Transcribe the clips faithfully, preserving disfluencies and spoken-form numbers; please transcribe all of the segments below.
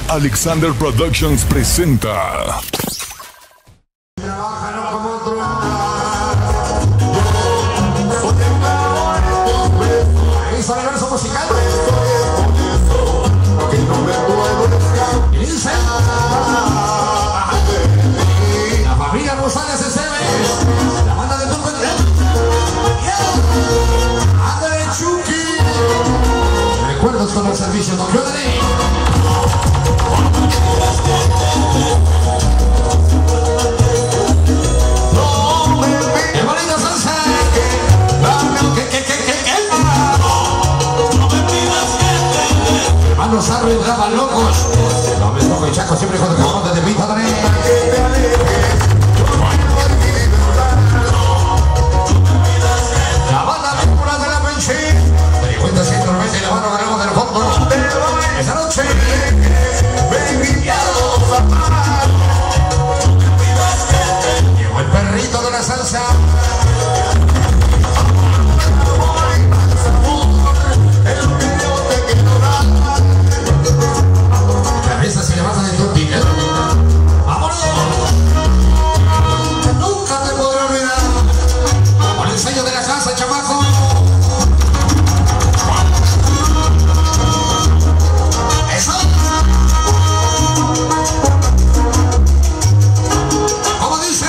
Alexander Productions presenta. Hizo universo musical. Dice la familia Rosales S M, la banda de Turco Ándale Chucky. Recuerdos con el servicio Don Jordi. ¡Qué bonita salsa! ¿Qué, qué, qué, qué, qué? Hermanos Arro y Drama Locos. No me toco y Chaco siempre con el cabrón de Tepita también. La banda Vícula de la Penche. cincuenta, ciento noventa y la mano ganamos del fondo. Esa noche. Llegó el perrito de la salsa. Cabeza se levanta de tu pique. ¡Vámonos! Nunca te podré olvidar. Con el sello de la casa, chamaco. Eso. ¿Cómo dice?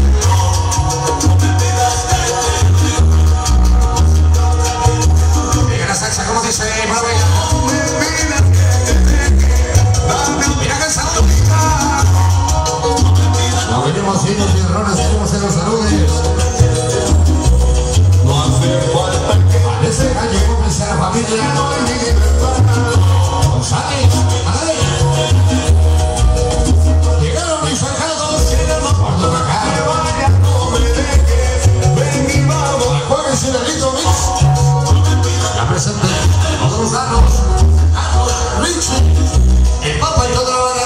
Mira la salsa, ¿cómo dice? Mira que salud. No venimos siendo errores, venimos en los saludes. No hace falta que parece que llegó a pensar la familia. González, ¡ándale! Llegaron mis sacados. Gordo Cacá. El jueves y Delito Mix. Ya presente todos los danos. Richie. El Papa y toda la banda.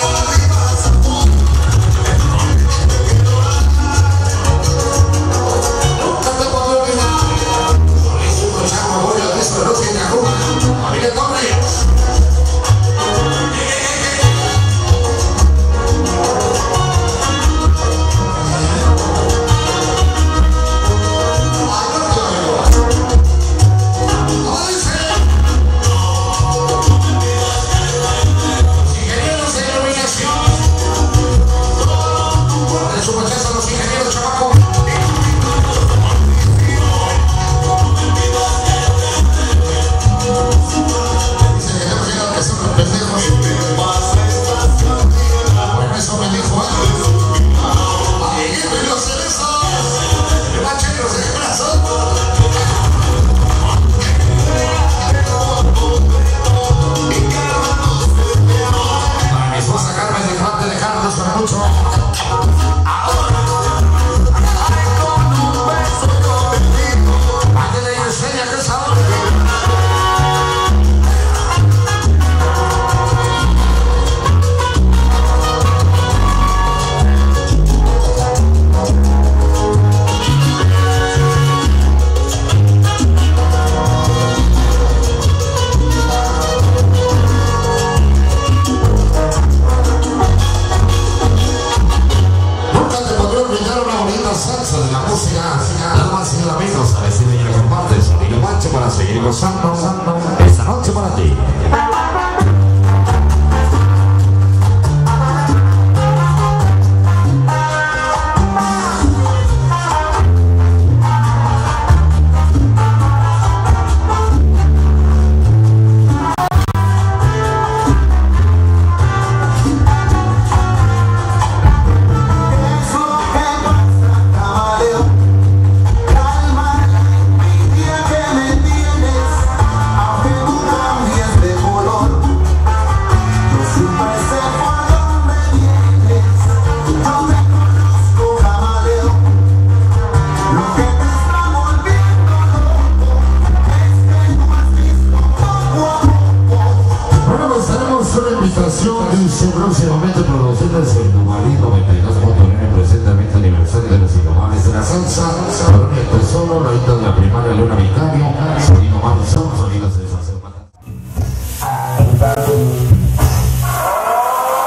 Nunca te puedo olvidar. Por eso un chaco me voy a eso de los que te ajuman. Familia Torre. Para seguir gozando esta noche para ti. Dice próximamente producidas en Numarí noventa y dos punto nueve, presentamente aniversario de los indomables de la salsa. Colonia El Tesoro, la hita de la primaria Luna Vicario, sonido Manson, sonidos de San Sebastián.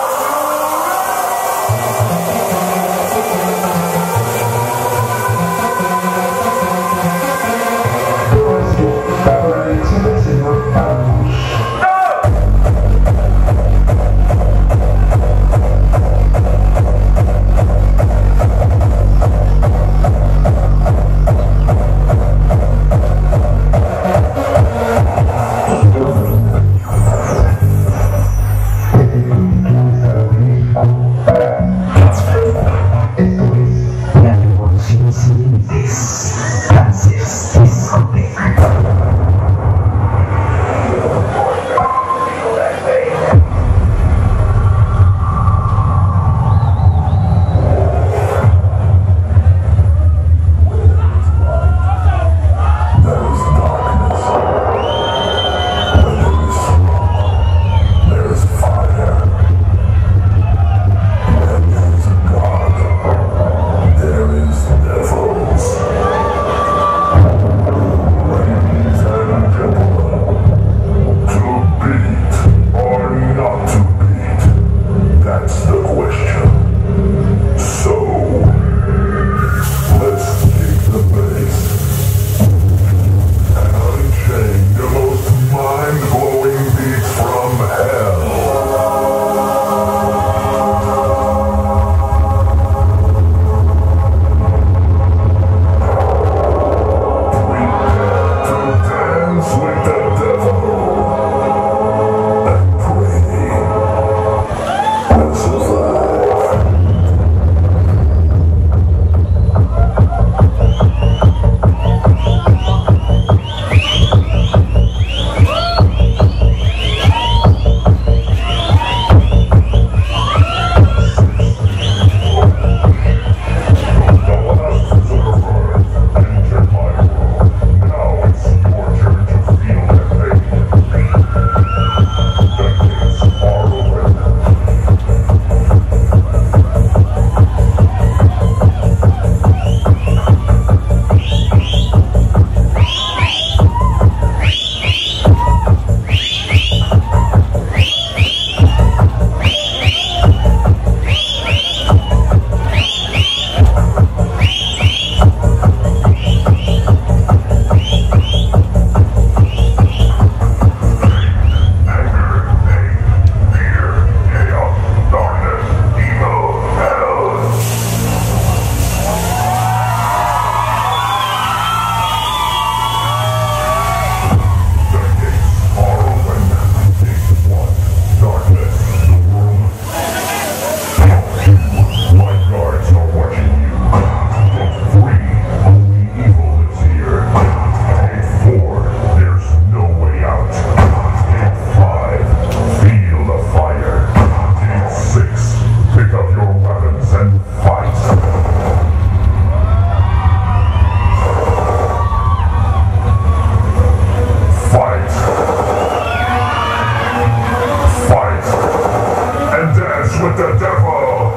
with the devil.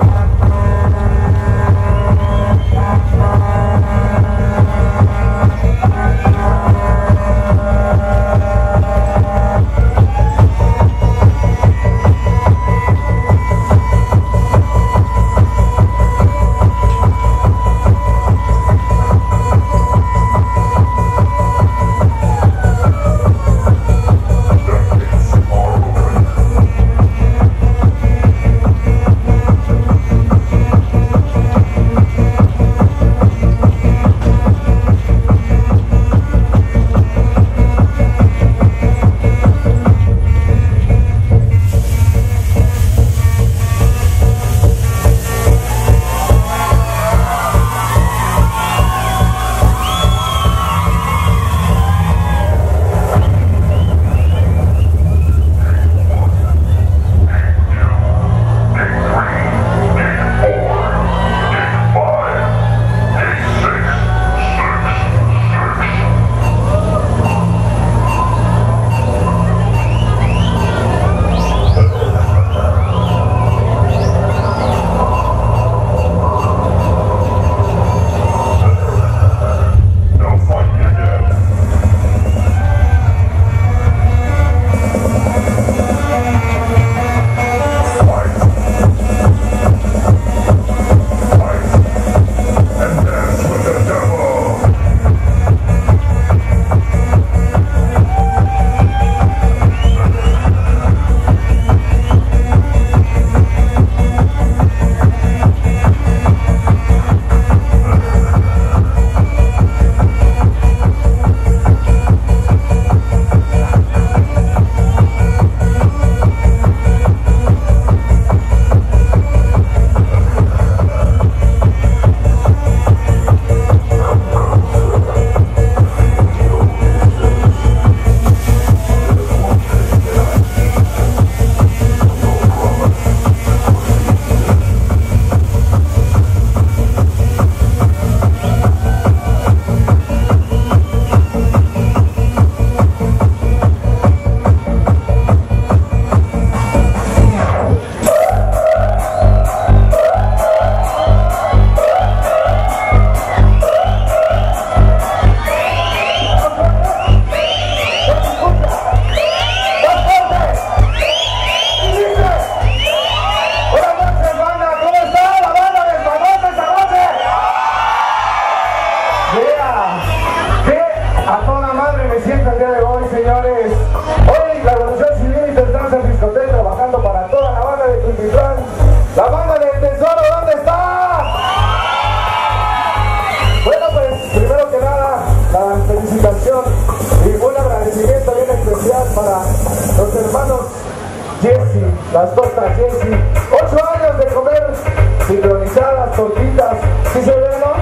Las tortas Jessy, ocho años de comer sincronizadas, tortitas, ¿sí se ve, no?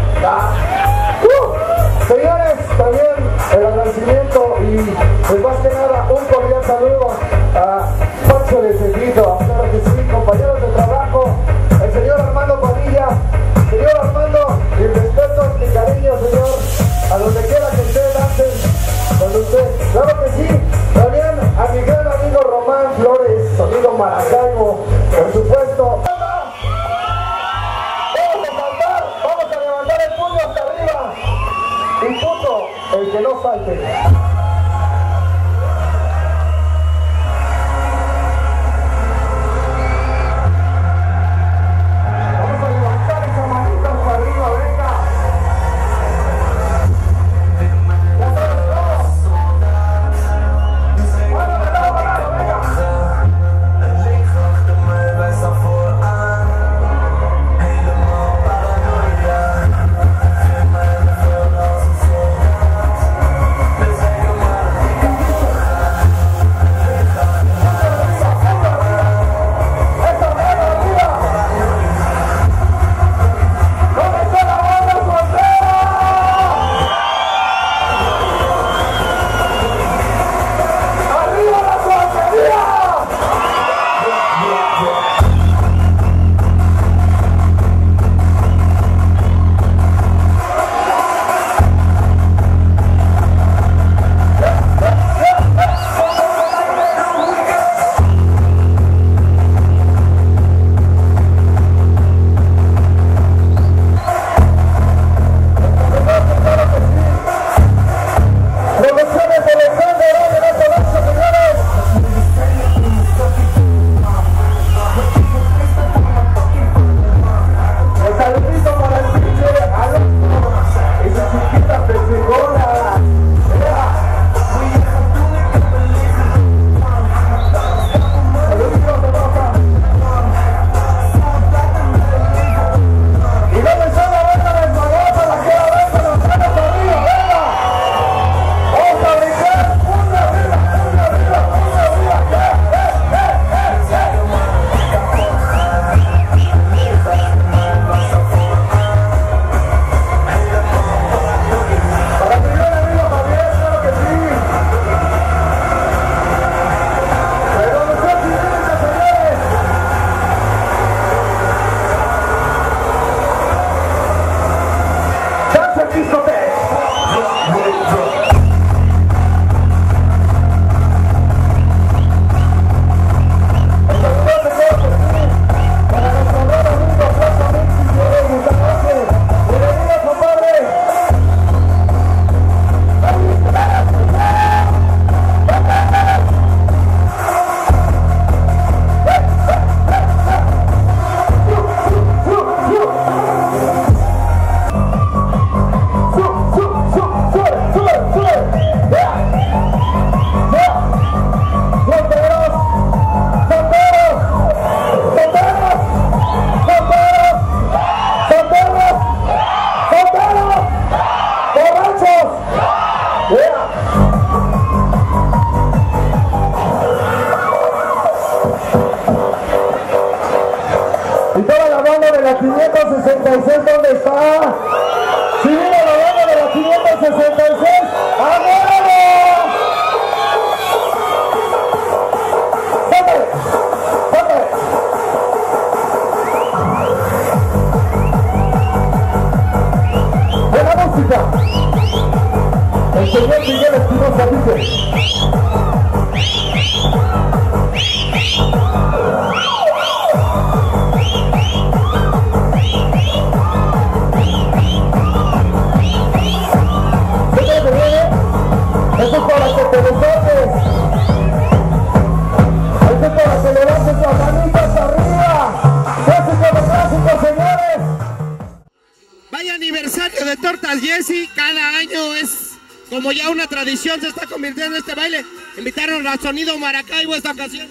Ah. Uh, señores, también el agradecimiento y pues más que nada un cordial saludo a Pancho de Seguido, claro que sí, compañeros de trabajo, el señor Armando Padilla. Señor Armando, mi respeto, mi cariño, señor, a donde quiera que ustedes hacen, con usted, claro que sí, también a mi gran amigo Román Flores, sonido Maracaibo, por supuesto. Vamos a saltar, vamos a levantar el puño hasta arriba, y puto, el que no salte. There's Y toda la banda de la quinientos sesenta y seis, ¿dónde está? Sí, viene la banda de la quinientos sesenta y seis. ¡Agárralo! ¡Sácale! ¡Sácale! De la música, el señor Miguel Espinosa dice: esto es para que te desates, esto es para que levantes las manitas arriba. Clásico de clásicos, señores. Vaya aniversario de Tortas Jessy, cada año es como ya una tradición, se está convirtiendo en este baile. Invitaron a Sonido Maracaibo esta ocasión.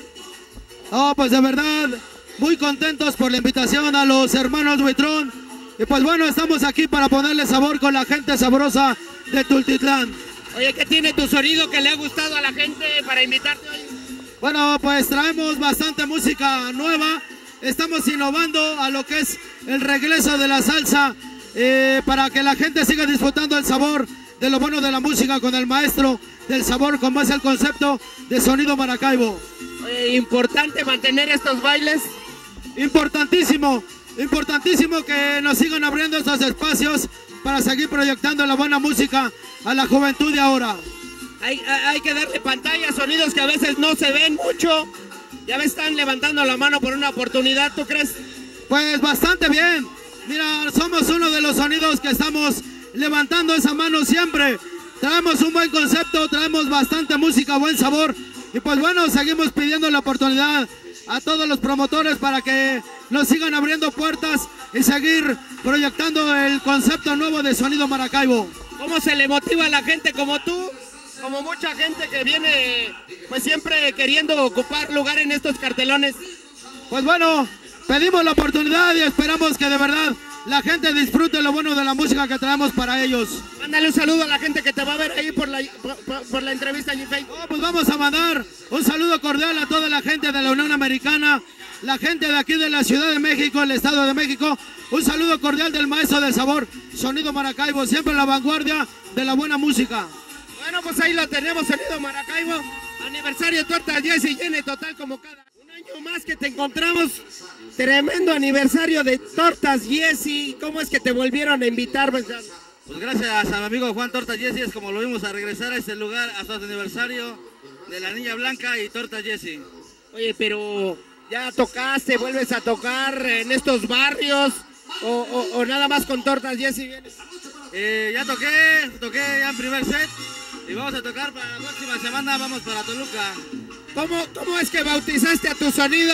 Oh, pues de verdad, muy contentos por la invitación a los hermanos Buitrón. Y pues bueno, estamos aquí para ponerle sabor con la gente sabrosa de Tultitlán. Oye, ¿qué tiene tu sonido que le ha gustado a la gente para invitarte hoy? Bueno, pues traemos bastante música nueva. Estamos innovando a lo que es el regreso de la salsa eh, para que la gente siga disfrutando el sabor de lo bueno de la música con el maestro del sabor, como es el concepto de Sonido Maracaibo. Oye, importante mantener estos bailes. Importantísimo, importantísimo que nos sigan abriendo estos espacios para seguir proyectando la buena música a la juventud de ahora. Hay, hay que darle pantalla a sonidos que a veces no se ven mucho. Ya me están levantando la mano por una oportunidad, ¿tú crees? Pues bastante bien. Mira, somos uno de los sonidos que estamos levantando esa mano siempre. Traemos un buen concepto, traemos bastante música, buen sabor. Y pues bueno, seguimos pidiendo la oportunidad a todos los promotores para que nos sigan abriendo puertas y seguir proyectando el concepto nuevo de Sonido Maracaibo. ¿Cómo se le motiva a la gente como tú? Como mucha gente que viene pues siempre queriendo ocupar lugar en estos cartelones. Pues bueno, pedimos la oportunidad y esperamos que de verdad la gente disfrute lo bueno de la música que traemos para ellos. Mándale un saludo a la gente que te va a ver ahí por la, por, por la entrevista en Facebook. Oh, pues vamos a mandar un saludo cordial a toda la gente de la Unión Americana, la gente de aquí de la Ciudad de México, el Estado de México. Un saludo cordial del maestro del sabor, Sonido Maracaibo, siempre en la vanguardia de la buena música. Bueno, pues ahí lo tenemos, Sonido Maracaibo, aniversario Tortas Jessy, llene total como cada un año más que te encontramos. Tremendo aniversario de Tortas Jessy. ¿Cómo es que te volvieron a invitar? Pues gracias a mi amigo Juan Tortas Jessy, es como lo vimos a regresar a este lugar hasta su aniversario de la Niña Blanca y Tortas Jessy. Oye, pero ya tocaste, vuelves a tocar en estos barrios o, o, o nada más con Tortas Jessy vienes. Eh, ya toqué, toqué ya en primer set y vamos a tocar para la próxima semana, vamos para Toluca. ¿Cómo, cómo es que bautizaste a tu sonido?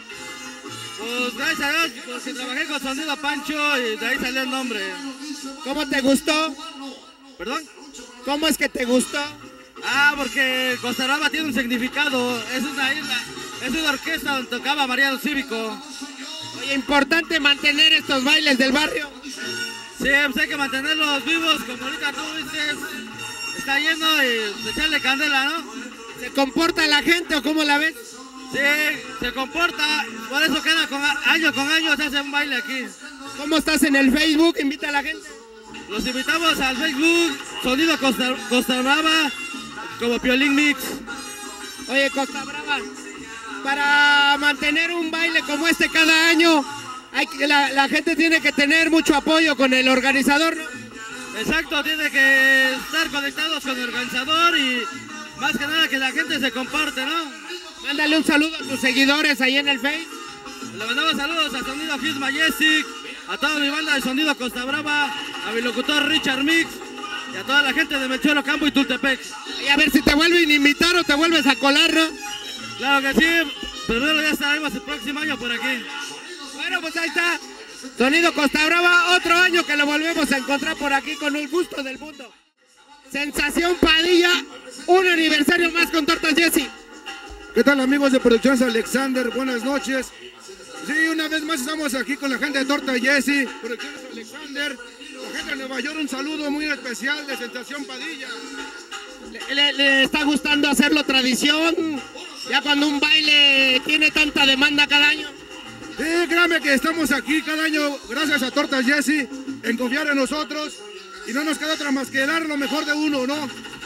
Pues gracias a Dios, porque trabajé con Sonido Pancho y de ahí salió el nombre. ¿Cómo te gustó? ¿Perdón? ¿Cómo es que te gustó? Ah, porque Costa Brava tiene un significado, es una isla, es una orquesta donde tocaba Mariano Cívico. Oye, importante mantener estos bailes del barrio. Sí, pues hay que mantenerlos vivos, como ahorita tú dices, está lleno y echarle candela, ¿no? ¿Se comporta la gente o cómo la ves? Sí, se comporta, por eso cada con, año con año se hace un baile aquí. ¿Cómo estás en el Facebook? Invita a la gente. Los invitamos al Facebook, Sonido Costa, Costa Brava, como Piolín Mix. Oye, Costa Brava, para mantener un baile como este cada año, hay que, la, la gente tiene que tener mucho apoyo con el organizador, ¿no? Exacto, tiene que estar conectados con el organizador y más que nada que la gente se comparte, ¿no? Mándale un saludo a tus seguidores ahí en el Face. Le mandamos saludos a Sonido Hits Majestic, a toda mi banda de Sonido Costa Brava, a mi locutor Richard Mix y a toda la gente de Mechuelo Campo y Tultepec. Y a ver si te vuelven a invitar o te vuelves a colar, ¿no? Claro que sí, primero ya estaremos el próximo año por aquí. Bueno, pues ahí está, Sonido Costa Brava, otro año que lo volvemos a encontrar por aquí con el gusto del mundo. Sensación Padilla, un aniversario más con Tortas Jessy. ¿Qué tal, amigos de Producciones Alexander? Buenas noches. Sí, una vez más estamos aquí con la gente de Tortas Jessy, Producciones Alexander, la gente de Nueva York, un saludo muy especial de Sensación Padilla. ¿Le, le, le está gustando hacerlo tradición? Ya cuando un baile tiene tanta demanda cada año. Sí, créanme que estamos aquí cada año, gracias a Tortas Jessy, en confiar en nosotros y no nos queda otra más que dar lo mejor de uno, ¿no?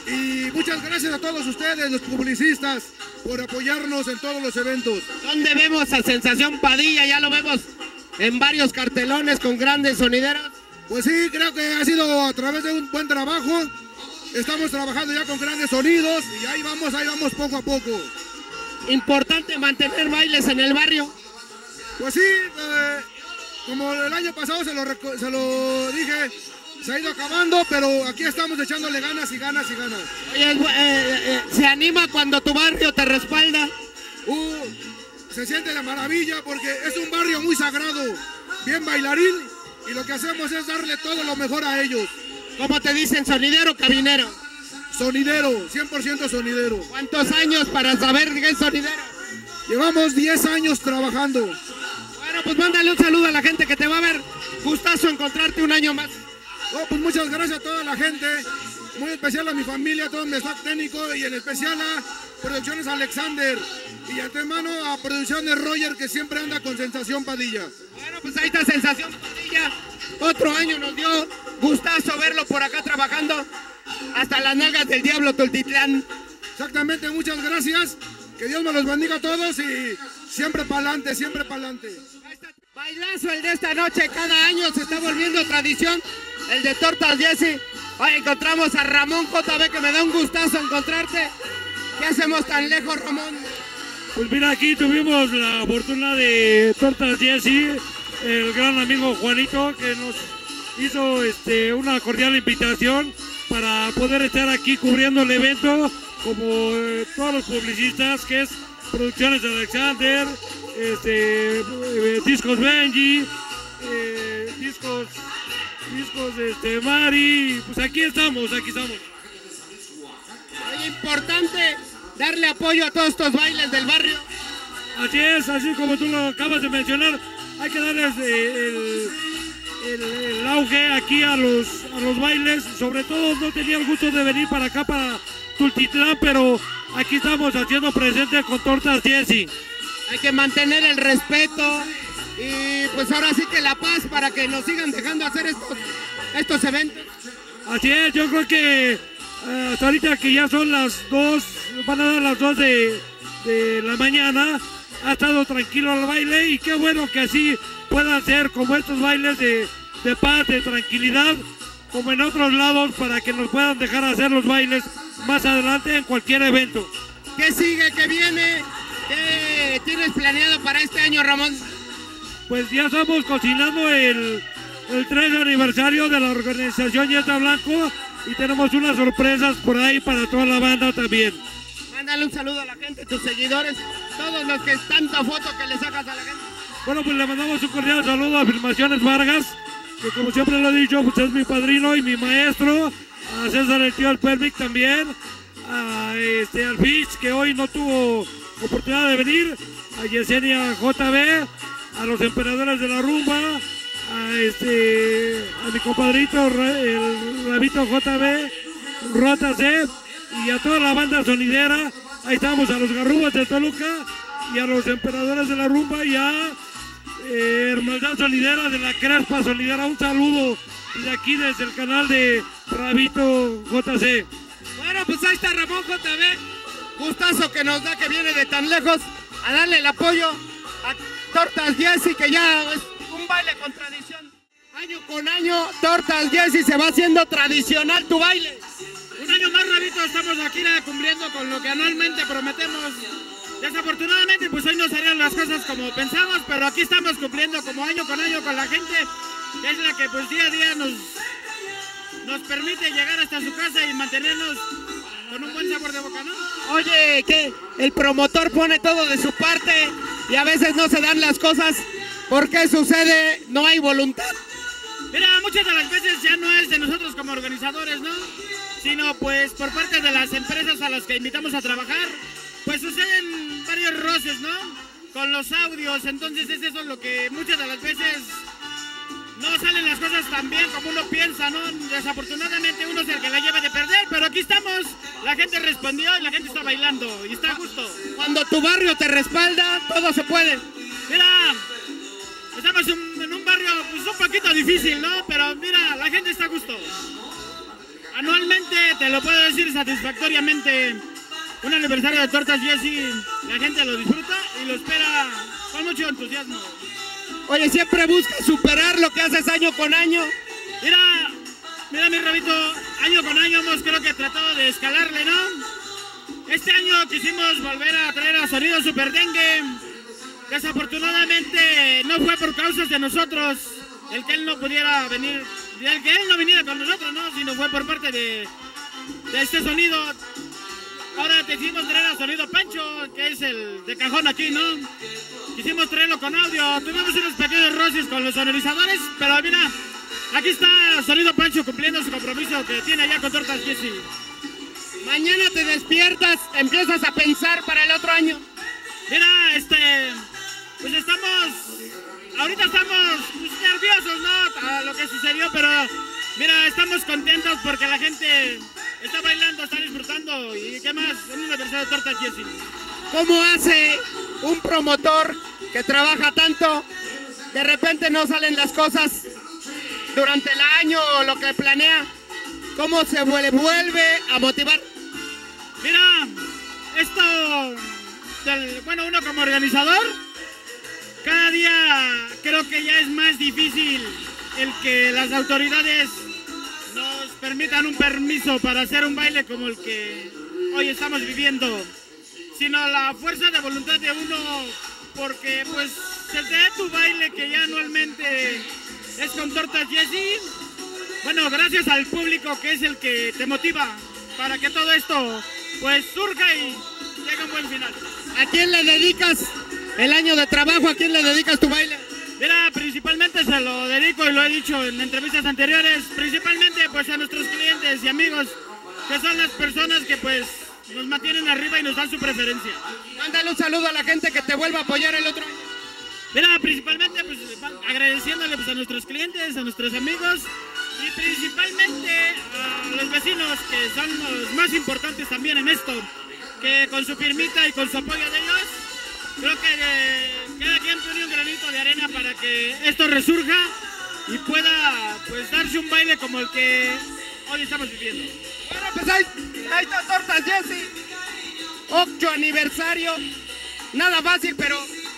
Y muchas gracias a todos ustedes, los publicistas, por apoyarnos en todos los eventos. ¿Dónde vemos a Sensación Padilla? Ya lo vemos en varios cartelones con grandes sonideros. Pues sí, creo que ha sido a través de un buen trabajo. Estamos trabajando ya con grandes sonidos y ahí vamos, ahí vamos poco a poco. Importante mantener bailes en el barrio. Pues sí, eh, como el año pasado se lo, se lo dije, se ha ido acabando, pero aquí estamos echándole ganas y ganas y ganas. Oye, eh, eh, ¿se anima cuando tu barrio te respalda? Uh, se siente la maravilla porque es un barrio muy sagrado, bien bailarín, y lo que hacemos es darle todo lo mejor a ellos. ¿Cómo te dicen, sonidero o cabinero? Sonidero, cien por ciento sonidero. ¿Cuántos años para saber qué es sonidero? Llevamos diez años trabajando. Bueno, pues mándale un saludo a la gente que te va a ver. Gustazo encontrarte un año más. Oh, pues muchas gracias a toda la gente, muy especial a mi familia, a todo mi staff técnico y en especial a Producciones Alexander y antemano a Producciones Roger, que siempre anda con Sensación Padilla. Bueno, pues ahí está Sensación Padilla. Otro año nos dio gustazo verlo por acá trabajando hasta las nalgas del diablo Tultitlán. Exactamente, muchas gracias. Que Dios me los bendiga a todos y siempre para adelante, siempre para adelante. Bailazo el de esta noche, cada año se está volviendo tradición, el de Tortas Jessy. Hoy encontramos a Ramón J B, que me da un gustazo encontrarte. ¿Qué hacemos tan lejos, Ramón? Pues mira, aquí tuvimos la fortuna de Tortas Jessy, el gran amigo Juanito, que nos hizo este, una cordial invitación para poder estar aquí cubriendo el evento, como eh, todos los publicistas, que es Producciones Alexander, este, eh, Discos Benji, eh, Discos, discos este, Mari, pues aquí estamos, aquí estamos. Es importante darle apoyo a todos estos bailes del barrio. Así es, así como tú lo acabas de mencionar, hay que darles eh, el, el, el auge aquí a los, a los bailes. Sobre todo no tenía el gusto de venir para acá, para Tultitlán, pero aquí estamos haciendo presente con Tortas Jessy. Hay que mantener el respeto y pues ahora sí que la paz para que nos sigan dejando hacer estos, estos eventos. Así es, yo creo que eh, hasta ahorita que ya son las dos, van a dar las dos de, de la mañana, ha estado tranquilo el baile y qué bueno que así puedan ser como estos bailes de, de paz, de tranquilidad, como en otros lados, para que nos puedan dejar hacer los bailes más adelante en cualquier evento. ¿Qué sigue? ¿Qué viene? ¿Qué tienes planeado para este año, Ramón? Pues ya estamos cocinando el, el tres aniversario de la organización Yeta Blanco y tenemos unas sorpresas por ahí para toda la banda también. Mándale un saludo a la gente, tus seguidores, todos los que tanta foto que le sacas a la gente. Bueno, pues le mandamos un cordial saludo a Afirmaciones Vargas, que como siempre lo he dicho, pues es mi padrino y mi maestro, a César el tío Alpermic también, a este, al Fitch, que hoy no tuvo oportunidad de venir, a Yesenia J B, a los emperadores de la rumba, a este a mi compadrito el Rabito J B, Rota C, y a toda la banda sonidera. Ahí estamos, a los Garrubas de Toluca y a los emperadores de la rumba y a eh, Hermandad Sonidera de la Crespa Sonidera. Un saludo de aquí desde el canal de Rabito J C. Bueno, pues ahí está Ramón J B, gustazo que nos da que viene de tan lejos a darle el apoyo a Tortas Jessy, que ya es un baile con tradición. Año con año, Tortas Jessy se va haciendo tradicional tu baile. Un año más, Rabito, estamos aquí cumpliendo con lo que anualmente prometemos. Desafortunadamente, pues hoy no salieron las cosas como pensamos, pero aquí estamos cumpliendo como año con año con la gente, que es la que pues día a día nos, nos permite llegar hasta su casa y mantenernos con un buen sabor de boca, ¿no? Oye, que el promotor pone todo de su parte y a veces no se dan las cosas. ¿Por qué sucede? No hay voluntad. Mira, muchas de las veces ya no es de nosotros como organizadores, ¿no? Sino pues por parte de las empresas a las que invitamos a trabajar, pues suceden varios roces, ¿no? Con los audios, entonces es eso lo que muchas de las veces no salen las cosas tan bien como uno piensa, ¿no? Desafortunadamente uno es el que la lleva de perder, pero aquí estamos, la gente respondió y la gente está bailando y está a gusto. Cuando tu barrio te respalda, todo se puede. Mira, estamos en, en un barrio pues un poquito difícil, ¿no? Pero mira, la gente está a gusto. Anualmente, te lo puedo decir satisfactoriamente, un aniversario de Tortas Jessy, la gente lo disfruta y lo espera con mucho entusiasmo. Oye, siempre buscas superar lo que haces año con año. Mira, mira mi Rabito, año con año hemos creo que tratado de escalarle, ¿no? Este año quisimos volver a traer a Sonido Super Dengue. Desafortunadamente no fue por causas de nosotros el que él no pudiera venir, el que él no viniera con nosotros, ¿no? Sino fue por parte de, de este sonido. Ahora decidimos traer a Sonido Pancho, que es el de cajón aquí, ¿no? Quisimos traerlo con audio. Tuvimos unos pequeños roces con los sonorizadores, pero mira, aquí está Sonido Pancho cumpliendo su compromiso que tiene allá con Tortas Jessy. Mañana te despiertas, empiezas a pensar para el otro año. Mira, este, pues estamos, ahorita estamos pues, nerviosos, ¿no? A lo que sucedió, pero mira, estamos contentos porque la gente está bailando, está disfrutando y qué más, en un aniversario de Tortas Jessy. ¿Cómo hace un promotor que trabaja tanto, de repente no salen las cosas durante el año o lo que planea? ¿Cómo se vuelve a motivar? Mira, esto, del, bueno, uno como organizador, cada día creo que ya es más difícil el que las autoridades nos permitan un permiso para hacer un baile como el que hoy estamos viviendo, sino la fuerza de voluntad de uno, porque pues se te da tu baile que ya anualmente es con Tortas Jessy. Bueno, gracias al público que es el que te motiva para que todo esto pues surja y llegue a un buen final. ¿A quién le dedicas el año de trabajo? ¿A quién le dedicas tu baile? Mira, principalmente se lo dedico y lo he dicho en entrevistas anteriores, principalmente pues a nuestros clientes y amigos, que son las personas que pues nos mantienen arriba y nos dan su preferencia. Mándale un saludo a la gente que te vuelva a apoyar el otro año. Mira, principalmente pues agradeciéndole pues, a nuestros clientes, a nuestros amigos y principalmente a los vecinos, que son los más importantes también en esto, que con su firmita y con su apoyo de ellos, creo que eh, cada quien pone un granito de arena para que esto resurja y pueda pues darse un baile como el que hoy estamos viviendo. Bueno, pues ahí, ahí está Tortas Jessy, ocho aniversario, nada fácil, pero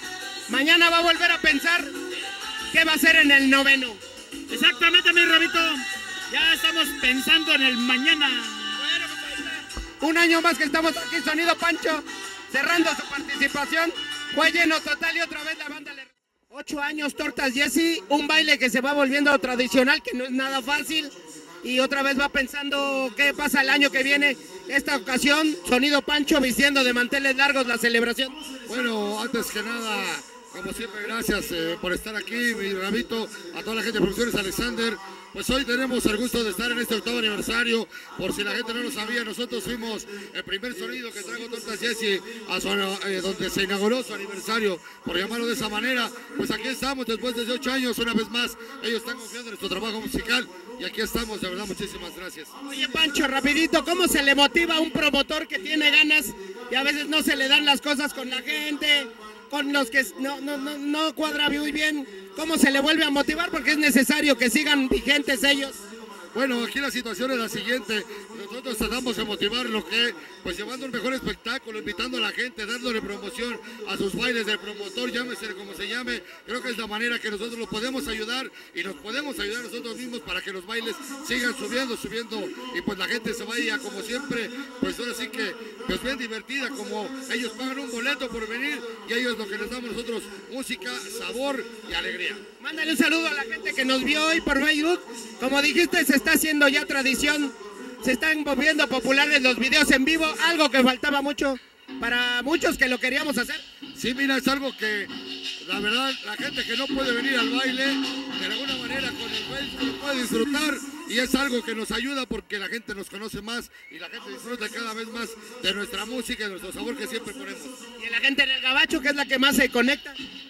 mañana va a volver a pensar qué va a hacer en el noveno. Exactamente, mi Rabito, ya estamos pensando en el mañana. Bueno, pues ahí está. Un año más que estamos aquí, Sonido Pancho, cerrando su participación, fue lleno total y otra vez la banda le... Ocho años Tortas Jessy, un baile que se va volviendo tradicional, que no es nada fácil. Y otra vez va pensando qué pasa el año que viene. Esta ocasión, Sonido Pancho vistiendo de manteles largos la celebración. Bueno, antes que nada, como siempre, gracias eh, por estar aquí, mi Rabito, a toda la gente de Producciones Alexander. Pues hoy tenemos el gusto de estar en este octavo aniversario. Por si la gente no lo sabía, nosotros fuimos el primer sonido que trajo Tortas Jessy a su, eh, donde se inauguró su aniversario, por llamarlo de esa manera. Pues aquí estamos después de ocho años, una vez más. Ellos están confiando en nuestro trabajo musical y aquí estamos, de verdad, muchísimas gracias. Oye, Pancho, rapidito, ¿cómo se le motiva a un promotor que tiene ganas y a veces no se le dan las cosas con la gente, con los que no, no, no, no cuadra muy bien? ¿Cómo se le vuelve a motivar? Porque es necesario que sigan vigentes ellos. Bueno, aquí la situación es la siguiente. Nosotros tratamos de motivar lo que, pues llevando un mejor espectáculo, invitando a la gente, dándole promoción a sus bailes del promotor, llámese como se llame. Creo que es la manera que nosotros los podemos ayudar y nos podemos ayudar nosotros mismos para que los bailes sigan subiendo, subiendo y pues la gente se vaya como siempre, pues ahora sí que pues bien divertida, como ellos pagan un boleto por venir y ellos lo que les damos nosotros, música, sabor y alegría. Mándale un saludo a la gente que nos vio hoy por Facebook. Como dijiste, se está haciendo ya tradición, se están volviendo populares los videos en vivo, algo que faltaba mucho para muchos que lo queríamos hacer. Sí, mira, es algo que la verdad la gente que no puede venir al baile, de alguna manera con el Facebook lo puede disfrutar y es algo que nos ayuda porque la gente nos conoce más y la gente disfruta cada vez más de nuestra música y de nuestro sabor que siempre ponemos. Y la gente en el Gabacho, que es la que más se conecta.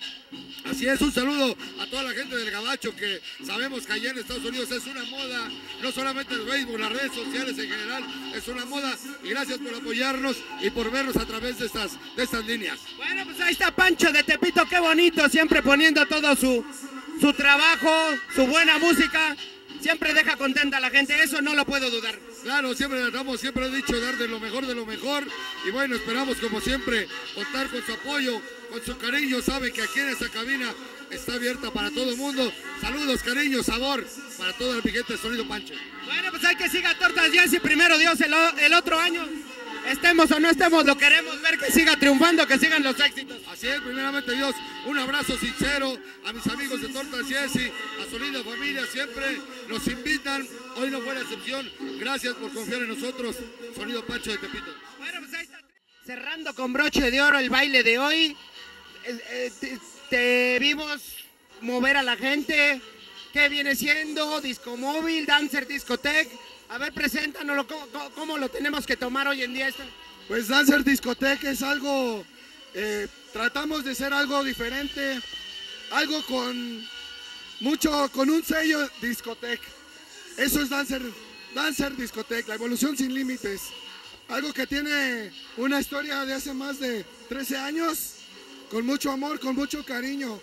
Así es, un saludo a toda la gente del Gabacho, que sabemos que allá en Estados Unidos es una moda, no solamente el Facebook, las redes sociales en general, es una moda, y gracias por apoyarnos y por vernos a través de estas, de estas líneas. Bueno, pues ahí está Pancho de Tepito, qué bonito, siempre poniendo todo su, su trabajo, su buena música, siempre deja contenta a la gente, eso no lo puedo dudar. Claro, siempre tratamos, siempre he dicho dar de lo mejor de lo mejor y bueno, esperamos como siempre contar con su apoyo, con su cariño, sabe que aquí en esta cabina está abierta para todo el mundo. Saludos, cariño, sabor para todo el vigente de Sonido Pancho. Bueno, pues hay que siga Tortas Jessy, primero Dios, el, el otro año, estemos o no estemos, lo queremos ver que siga triunfando, que sigan los éxitos. Así es, primeramente Dios, un abrazo sincero a mis amigos de Tortas Jessy, a Sonido Familia, siempre nos invitan, hoy no fue la excepción, gracias por confiar en nosotros, Sonido Pancho de Tepito. Bueno, pues ahí está, cerrando con broche de oro el baile de hoy, eh, eh, te, te vimos mover a la gente, ¿qué viene siendo? Disco móvil, Dancer Discotech. A ver, preséntanoslo, ¿cómo, cómo, cómo lo tenemos que tomar hoy en día esto? Pues Dancer Discotech es algo, eh, tratamos de ser algo diferente, algo con mucho, con un sello Discotech. Eso es Dancer, Dancer Discotech, la evolución sin límites. Algo que tiene una historia de hace más de trece años, con mucho amor, con mucho cariño.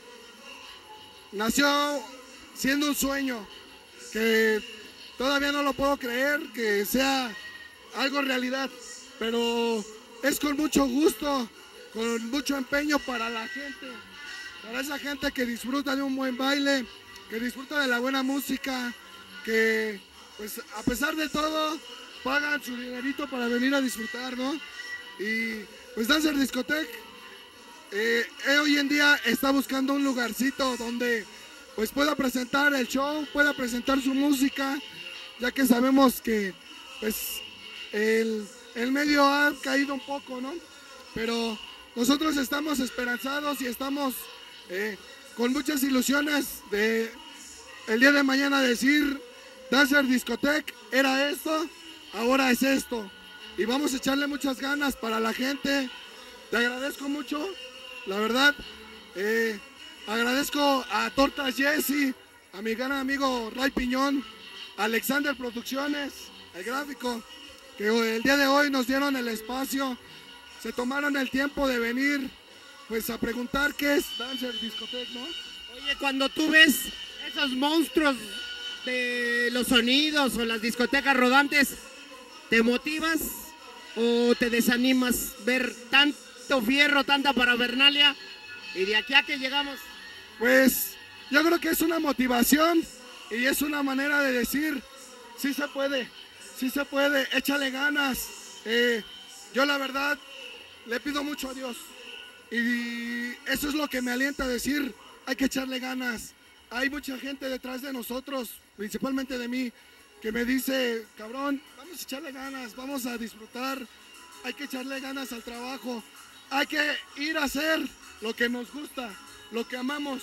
Nació siendo un sueño que todavía no lo puedo creer que sea algo realidad, pero es con mucho gusto, con mucho empeño para la gente, para esa gente que disfruta de un buen baile, que disfruta de la buena música, que pues a pesar de todo pagan su dinerito para venir a disfrutar, ¿no? Y pues Dancer Discotech eh, hoy en día está buscando un lugarcito donde pues pueda presentar el show, pueda presentar su música, ya que sabemos que pues el, el medio ha caído un poco, ¿no? Pero nosotros estamos esperanzados y estamos eh, con muchas ilusiones de el día de mañana decir Dancer Discotech era esto, ahora es esto. Y vamos a echarle muchas ganas para la gente. Te agradezco mucho, la verdad. Eh, agradezco a Tortas Jessy, a mi gran amigo Ray Piñón, Alexander Producciones, el gráfico, que el día de hoy nos dieron el espacio, se tomaron el tiempo de venir pues a preguntar qué es Dancer Discotech, ¿no? Oye, cuando tú ves esos monstruos de los sonidos o las discotecas rodantes, ¿te motivas o te desanimas ver tanto fierro, tanta parafernalia y de aquí a que llegamos? Pues yo creo que es una motivación y es una manera de decir, sí se puede, sí se puede, échale ganas. Eh, yo la verdad le pido mucho a Dios y eso es lo que me alienta a decir, hay que echarle ganas. Hay mucha gente detrás de nosotros, principalmente de mí, que me dice, cabrón, vamos a echarle ganas, vamos a disfrutar, hay que echarle ganas al trabajo, hay que ir a hacer lo que nos gusta, lo que amamos.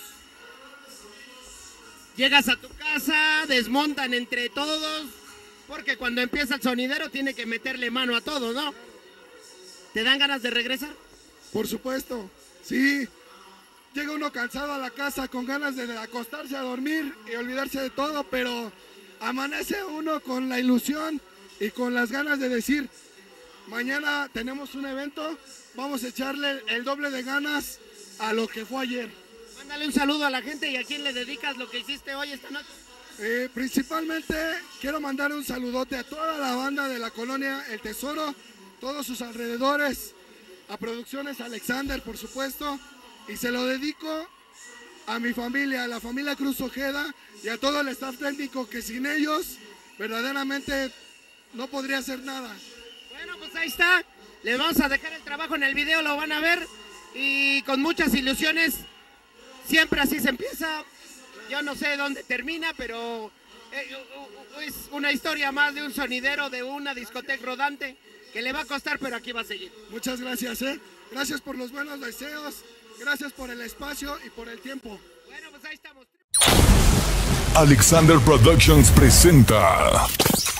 Llegas a tu casa, desmontan entre todos, porque cuando empieza el sonidero tiene que meterle mano a todo, ¿no? ¿Te dan ganas de regresar? Por supuesto, sí. Llega uno cansado a la casa con ganas de acostarse a dormir y olvidarse de todo, pero amanece uno con la ilusión y con las ganas de decir, mañana tenemos un evento, vamos a echarle el doble de ganas a lo que fue ayer. Mándale un saludo a la gente y a quién le dedicas lo que hiciste hoy esta noche. Eh, principalmente quiero mandar un saludote a toda la banda de la colonia El Tesoro, todos sus alrededores, a Producciones Alexander, por supuesto, y se lo dedico a mi familia, a la familia Cruz Ojeda y a todo el staff técnico que sin ellos verdaderamente no podría hacer nada. Bueno, pues ahí está, les vamos a dejar el trabajo en el video, lo van a ver y con muchas ilusiones, siempre así se empieza, yo no sé dónde termina, pero es una historia más de un sonidero, de una discoteca rodante que le va a costar, pero aquí va a seguir. Muchas gracias, ¿eh? Gracias por los buenos deseos. Gracias por el espacio y por el tiempo. Bueno, pues ahí estamos. Alexander Productions presenta